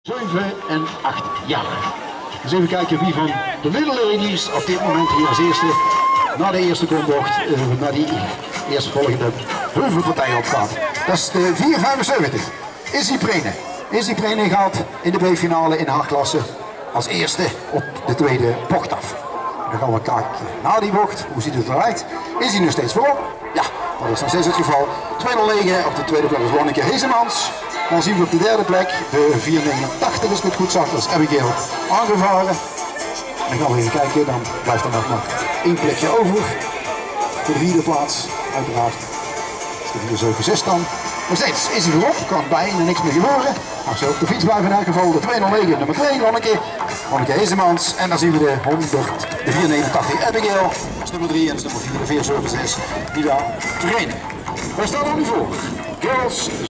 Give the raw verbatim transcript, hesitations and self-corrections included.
zeven en acht jaar. Dus even kijken wie van de Little Ladies op dit moment hier als eerste naar de eerste kombocht, uh, naar die eerste volgende heuvelpartij op gaat. Dat is de vier vijfenzeventig. Izzy Prene. Izzy Prene gaat in de B-finale in haar klasse als eerste op de tweede bocht af. Dan gaan we kijken naar die bocht. Hoe ziet het eruit? Is hij nog steeds voorop? Ja, dat is nog steeds het geval. twee nul negen op de tweede plek is Lonneke Heesemans. Dan zien we op de derde plek de vier negenentachtig, als ik het goed zag, dat is Abigail aangevaren. Dan gaan we even kijken, dan blijft er nog maar één plekje over. Voor de vierde plaats, uiteraard. Dat is de vier zeven zes dan. Nog steeds is hij voorop, kan bijna niks meer gebeuren. Als ze op de fiets blijven in elk geval, de twee nul negen, nummer twee, Lonneke. Lonneke Heesemans. En dan zien we de honderd, de vier negenentachtig Abigail. Dat is nummer drie en dat is nummer vier, de vier zeven zes, die daar trainen. Waar staat er nu voor? Girls.